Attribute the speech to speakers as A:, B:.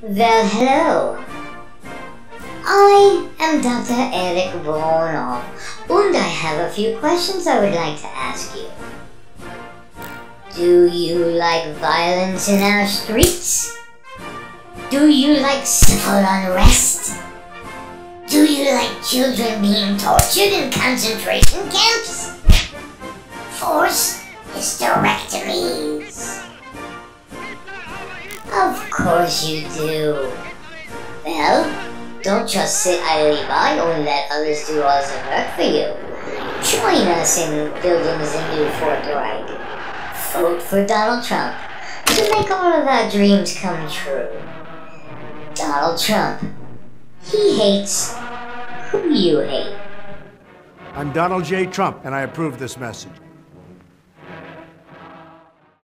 A: Well, hello. I am Dr. Eric Vornoff, and I have a few questions I would like to ask you. Do you like violence in our streets? Do you like civil unrest? Do you like children being tortured in concentration camps? Force hysterectomies. Of course you do. Well, don't just sit idly by and let others do all the work for you. Join us in building the new Fourth Reich. Vote for Donald Trump to make all of our dreams come true. Donald Trump. He hates who you hate.
B: I'm Donald J. Trump, and I approve this message.